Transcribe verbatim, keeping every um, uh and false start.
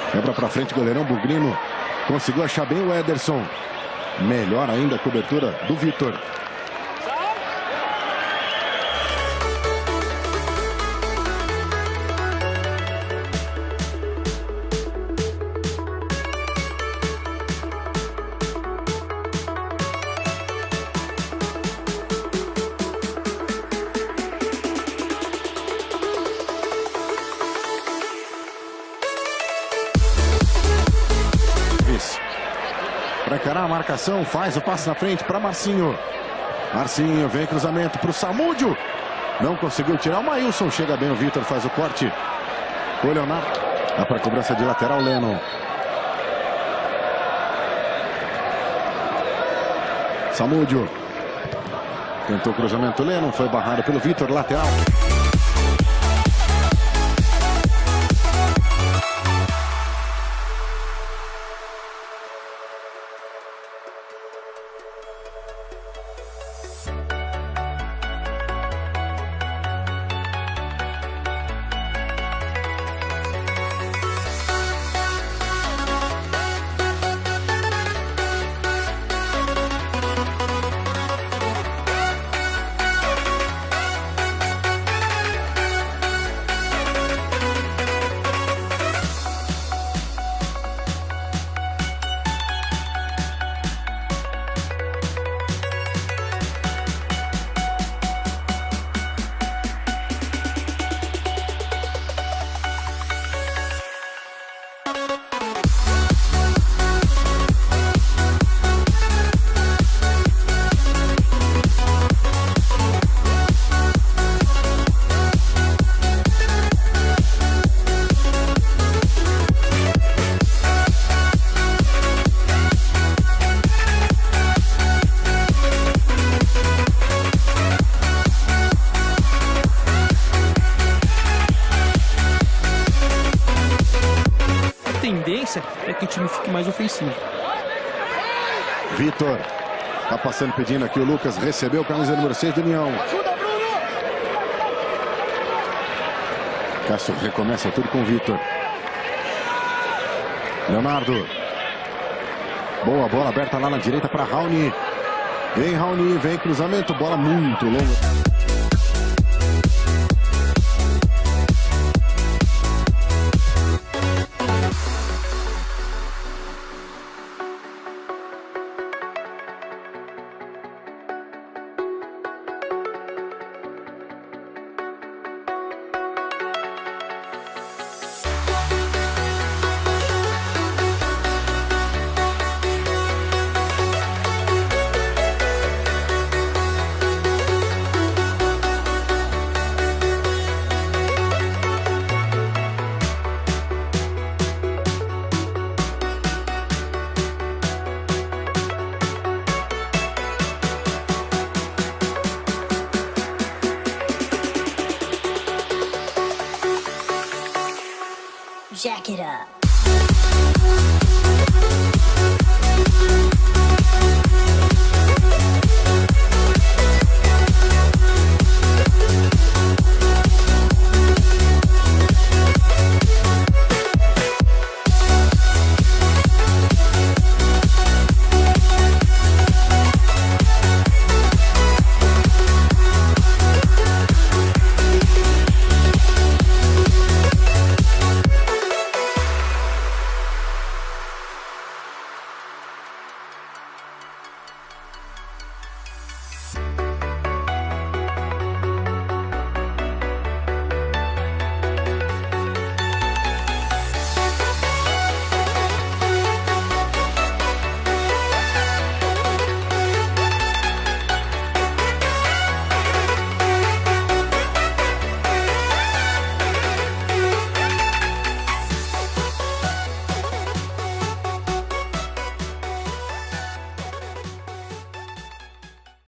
Quebra pra frente, goleirão Bugrino. Conseguiu achar bem o Ederson. Melhor ainda a cobertura do Vitor. Para encarar a marcação, faz o passe na frente para Marcinho. Marcinho, vem cruzamento para o Samúdio. Não conseguiu tirar o Maílson. Chega bem o Vitor, faz o corte. O Leonardo. Dá para cobrança de lateral, Lennon. Samúdio. Tentou o cruzamento, Lennon. Foi barrado pelo Vitor, lateral. tendência é que o time fique mais ofensivo. Vitor tá passando, pedindo aqui o Lucas, recebeu o camisa número seis do União. Cássio recomeça tudo com o Vitor. Leonardo. Boa bola aberta lá na direita para Raoni. Vem Raoni, vem cruzamento, bola muito longa. Jack it up.